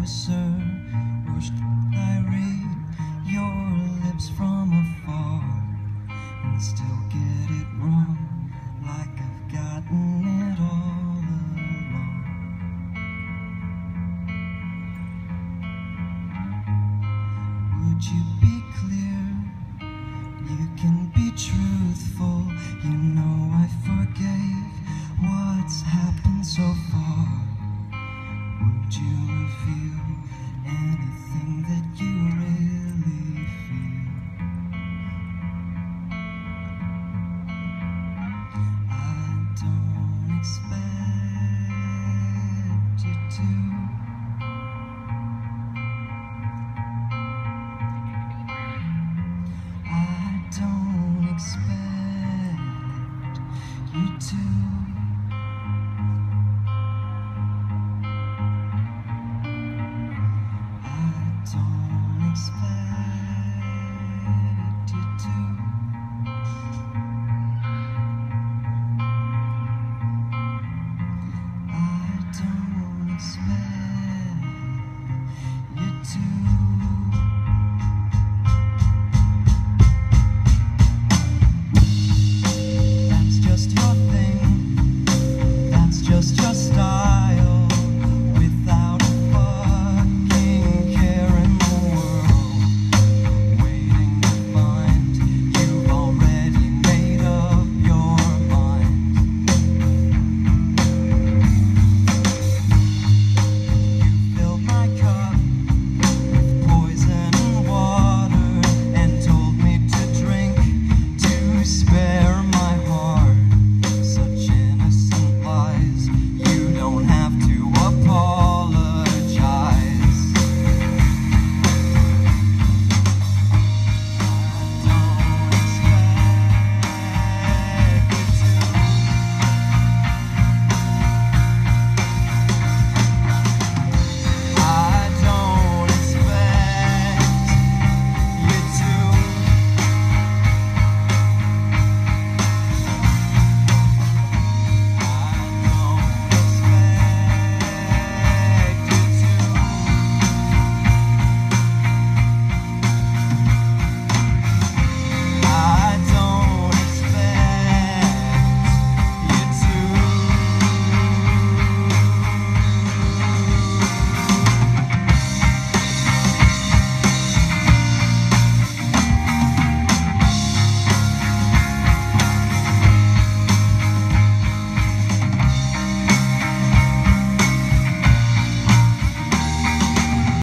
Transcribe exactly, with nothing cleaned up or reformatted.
closer, or should I read your lips from afar and still get it wrong, like I've gotten it all along? Would you be clear? You can be truthful. You know I forgave what's happened so far. Would you reveal anything that you really feel? I don't expect you to. I don't expect you to.